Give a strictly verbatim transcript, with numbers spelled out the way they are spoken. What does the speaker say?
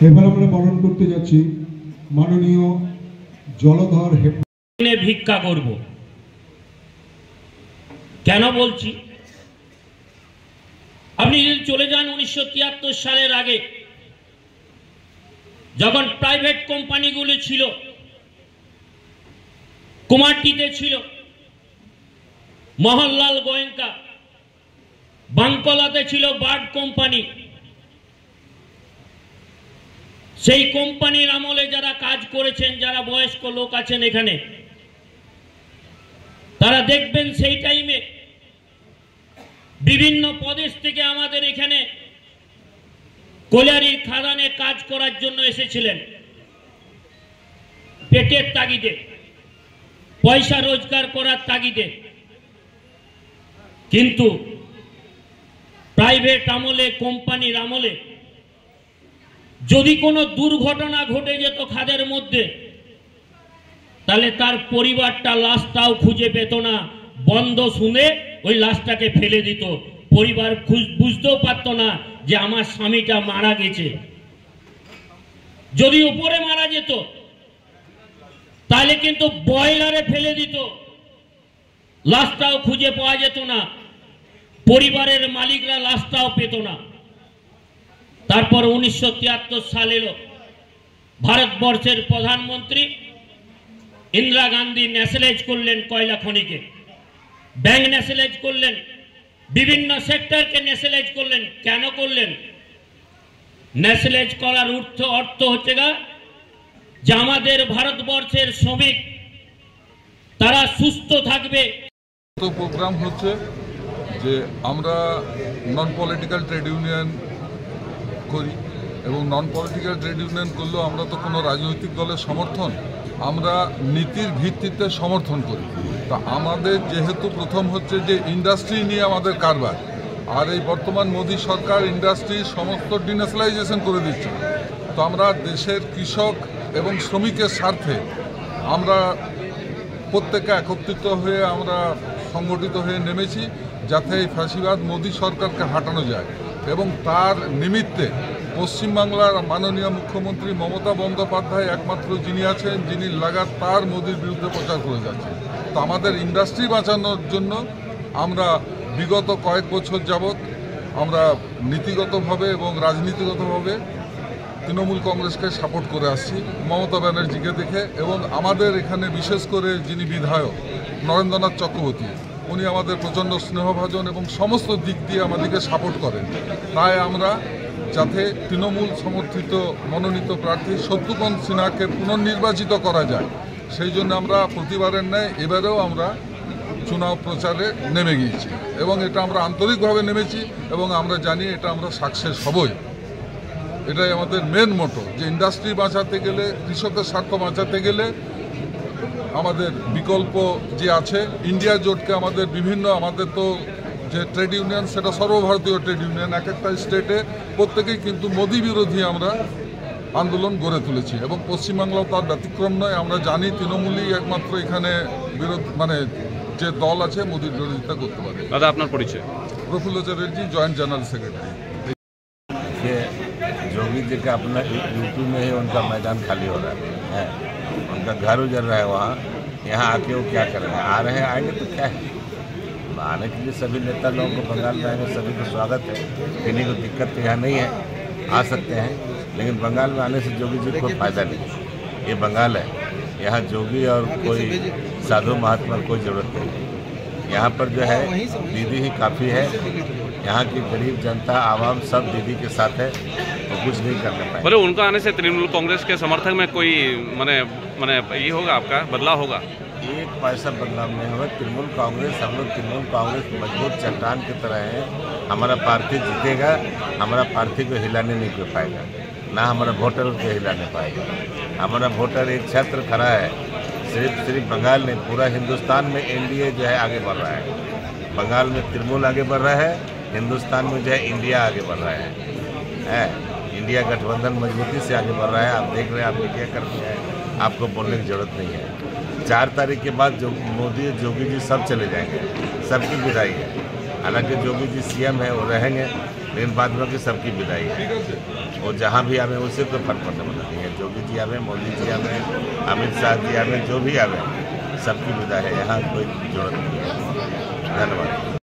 এবার আমরা বরণ করতে যাচ্ছি মাননীয় জলধর হেপনে ভিক্ষা করব। কেন বলছি, আপনি যদি চলে যান উনিশশো তিয়াত্তর সালের আগে, যখন প্রাইভেট কোম্পানিগুলি ছিল, কুমারটিতে ছিল মোহনলাল গোয়েঙ্কা, বাঙ্কলাতে ছিল বার্ড কোম্পানি। সেই কোম্পানির আমলে যারা কাজ করেছেন, যারা বয়স্ক লোক আছেন এখানে, তারা দেখবেন সেই টাইমে বিভিন্ন প্রদেশ থেকে আমাদের এখানে কল্যাণীর খাদানে কাজ করার জন্য এসেছিলেন, পেটের তাগিদে, পয়সা রোজগার করার তাগিদে। কিন্তু প্রাইভেট আমলে, কোম্পানির আমলে যদি কোনো দুর্ঘটনা ঘটে যেত খাদের মধ্যে, তাহলে তার পরিবারটা লাশটাও খুঁজে পেত না। বন্ধ শুনে ওই লাশটাকে ফেলে দিত। পরিবার বুঝতেও পারত না যে আমার স্বামীটা মারা গেছে। যদি উপরে মারা যেত তাহলে কিন্তু বয়লারে ফেলে দিত, লাশটাও খুঁজে পাওয়া যেত না, পরিবারের মালিকরা লাশটাও পেত না। তারপর উনিশশো তিয়াত্তর সাল এলো, ভারতবর্ষের প্রধানমন্ত্রী ইন্দিরা গান্ধী ন্যাশনালাইজ করলেন কয়লা খনিকে, ব্যাংক ন্যাশনালাইজ করলেন, বিভিন্ন সেক্টরকে ন্যাশনালাইজ করলেন। কেন করলেন? ন্যাশনালাইজ করার অর্থ অর্থ হচ্ছে গা যে আমাদের ভারতবর্ষের শ্রমিক তারা সুস্থ থাকবে। তো প্রোগ্রাম হচ্ছে যে আমরা নন পলিটিক্যাল ট্রেড ইউনিয়ন করি, এবং নন পলিটিক্যাল ট্রেড ইউনিয়ন করলেও আমরা তো কোনো রাজনৈতিক দলের সমর্থন, আমরা নীতির ভিত্তিতে সমর্থন করি। তা আমাদের যেহেতু প্রথম হচ্ছে যে ইন্ডাস্ট্রি নিয়ে আমাদের কারবার, আর এই বর্তমান মোদী সরকার ইন্ডাস্ট্রির সমস্ত ডিন্যাশনালাইজেশন করে দিচ্ছে। তো আমরা দেশের কৃষক এবং শ্রমিকের স্বার্থে আমরা প্রত্যেকে একত্রিত হয়ে আমরা সংগঠিত হয়ে নেমেছি, যাতে এই ফ্যাসিবাদ মোদী সরকারকে হাঁটানো যায়। এবং তার নিমিত্তে পশ্চিমবাংলার মাননীয় মুখ্যমন্ত্রী মমতা বন্দ্যোপাধ্যায় একমাত্র যিনি আছেন, যিনি লাগাতার মোদির বিরুদ্ধে প্রচার করে যাচ্ছেন। তো আমাদের ইন্ডাস্ট্রি বাঁচানোর জন্য আমরা বিগত কয়েক বছর যাবৎ আমরা নীতিগতভাবে এবং রাজনীতিগতভাবে তৃণমূল কংগ্রেসকে সাপোর্ট করে আসছি, মমতা ব্যানার্জিকে দেখে। এবং আমাদের এখানে বিশেষ করে যিনি বিধায়ক নরেন্দ্রনাথ চক্রবর্তী, উনি আমাদের প্রচণ্ড স্নেহভাজন এবং সমস্ত দিক দিয়ে আমাদেরকে সাপোর্ট করেন। তাই আমরা যাতে তৃণমূল সমর্থিত মনোনীত প্রার্থী শত্রুঘ্ন সিনহাকে পুনর্নির্বাচিত করা যায়, সেই জন্য আমরা প্রতিবারের ন্যায় এবারেও আমরা চুনাও প্রচারে নেমে গিয়েছি। এবং এটা আমরা আন্তরিকভাবে নেমেছি এবং আমরা জানি এটা আমরা সাকসেস হবই। এটাই আমাদের মেন মোটো, যে ইন্ডাস্ট্রি বাঁচাতে গেলে, কৃষকের স্বার্থ বাঁচাতে গেলে আমাদের বিকল্প যে আছে ইন্ডিয়া জোটকে আমাদের বিভিন্ন, আমাদের তো যে ট্রেড ইউনিয়ন সেটা সর্বভারতীয় ট্রেড ইউনিয়ন, এক একটা স্টেটে প্রত্যেকেই কিন্তু মোদি বিরোধী আমরা আন্দোলন গড়ে তুলেছি। এবং পশ্চিমবাংলাও তার ব্যতিক্রম নয়। আমরা জানি তৃণমূলই একমাত্র এখানে বিরোধ মানে যে দল আছে মোদির বিরোধিতা করতে পারে। দাদা আপনার পরিচয়? Prafulla Chatterjee, joint general secretary. Jogi ji का अपना यूपी में ही उनका मैदान खाली हो रहा है, उनका घर उजर रहा है वहाँ, यहाँ आके वो क्या करेंगे? आ रहे हैं, आएंगे तो क्या है, आने के लिए सभी नेता लोगों को बंगाल में आएंगे, सभी को स्वागत है, किन्हीं को दिक्कत तो यहाँ नहीं है, आ सकते हैं। लेकिन बंगाल में आने से जोगी जी को कोई फ़ायदा नहीं। ये बंगाल है, यहाँ जोगी और कोई साधु महात्मा कोई ज़रूरत नहीं। यहाँ पर जो है दीदी ही काफ़ी है, यहाँ की गरीब जनता आवाम सब दीदी के साथ है, तो कुछ नहीं करना पाए। बोले उनका आने से तृणमूल कांग्रेस के समर्थक में कोई माने माने ये होगा, आपका बदलाव होगा? एक पैसा बदलाव नहीं होगा। तृणमूल कांग्रेस, हम लोग तृणमूल कांग्रेस मजबूत चट्टान की तरह है। हमारा पार्टी जीतेगा, हमारा पार्टी को हिलाने नहीं कर पाएगा, ना हमारा वोटर को हिलाने पाएगा। हमारा वोटर एक क्षेत्र खड़ा है, सिर्फ सिर्फ बंगाल नहीं, पूरा हिंदुस्तान में एनडीए जो है आगे बढ़ रहा है। बंगाल में तृणमूल आगे बढ़ रहा है, हिंदुस्तान में जो है इंडिया आगे बढ़ रहा है, है इंडिया गठबंधन मजबूती से आगे बढ़ रहा है। आप देख रहे हैं, आप मीडिया कर्मी हैं, आपको बोलने की जरूरत नहीं है। चार तारीख के बाद जो मोदी जोगी जी सब चले जाएंगे, सबकी विदाई है। हालांकि जोगी जी सीएम है, वो रहेंगे, लेकिन बाद बाकी सबकी विदाई है। वो जहाँ भी आवे उससे कोई फर्क पड़ने वाला नहीं है। योगी जी आवे, मोदी जी आवे, अमित शाह जी आवे, जो भी आवे सबकी विदा है, यहाँ कोई जरूरत नहीं है। धन्यवाद।